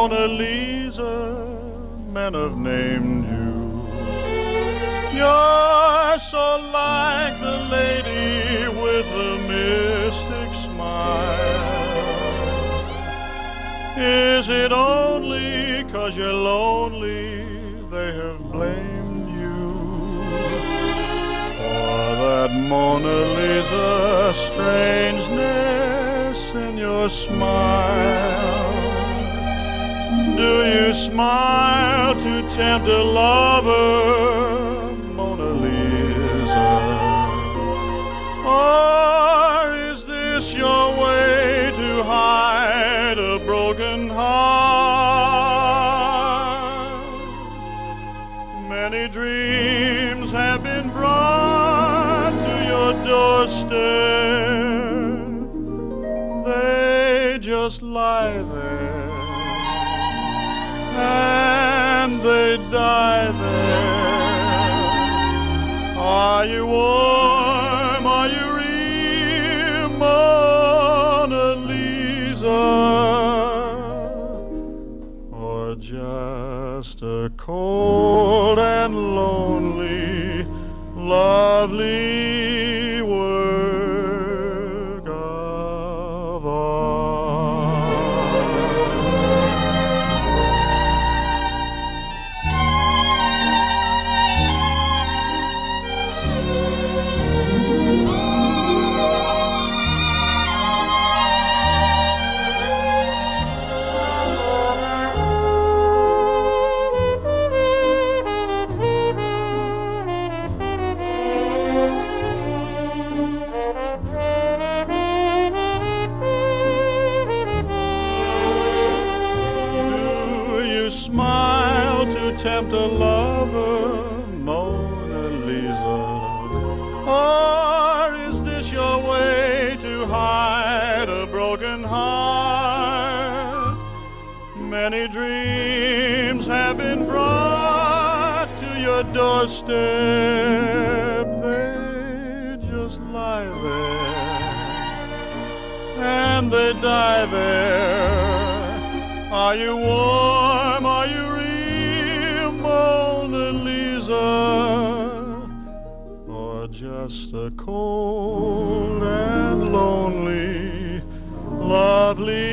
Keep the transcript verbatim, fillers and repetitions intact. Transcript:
Mona Lisa, men have named you. You're so like the lady with the mystic smile. Is it only 'cause you're lonely they have blamed you for that Mona Lisa strangeness in your smile? Do you smile to tempt a lover, Mona Lisa? Or is this your way to hide a broken heart? Many dreams have been brought to your doorstep. They just lie there and they die there. Are you warm? Are you real, Mona Lisa? Or just a cold and lonely, lovely work of art? Smile to tempt a lover, Mona Lisa? Or is this your way to hide a broken heart? Many dreams have been brought to your doorstep. They just lie there and they die there. Are you warm? Are you real, Mona Lisa? Or just a cold and lonely, lovely